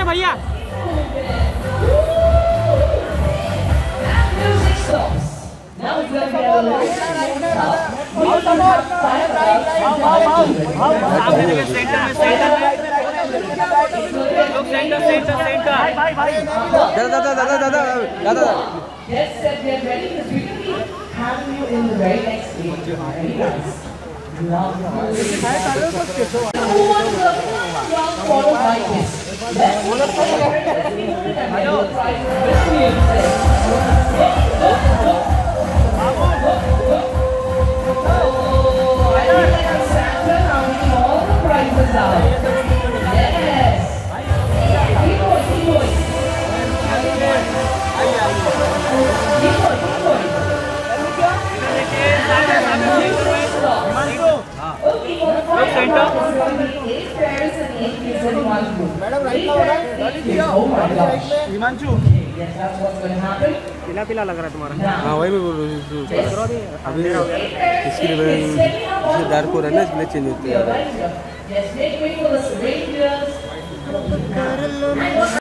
भैया। पीला पीला लग रहा है तुम्हारा। हाँ वही मैं बोल रहा हूँ अभी इसकी डार्क हो रहा है ना, इसलिए चेंज होती है।